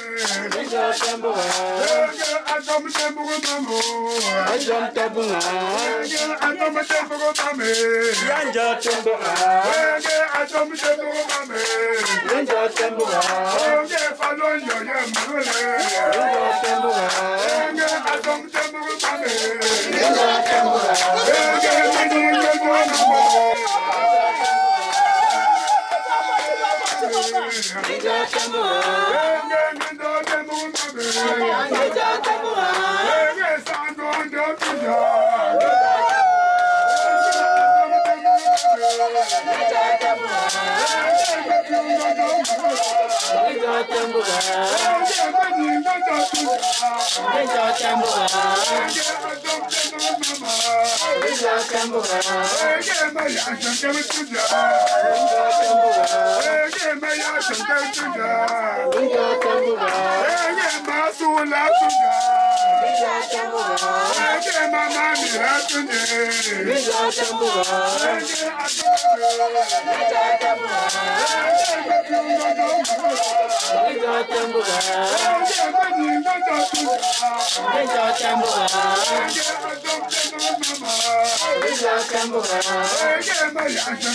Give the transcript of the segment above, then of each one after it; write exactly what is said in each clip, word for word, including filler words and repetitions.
Rinja Tambura, Adam Tambura Mamu, Adam Tambura, Adam Tambura Mame, Yanja Tambura, Adam Tambura Mame, Rinja Tambura, Fallon Yamule, Rinja Tambura, Adam Tambura Mame, Rinja Tambura, Rinja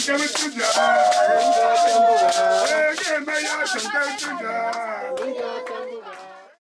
Rinja